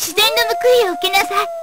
自然の報いを受けなさい。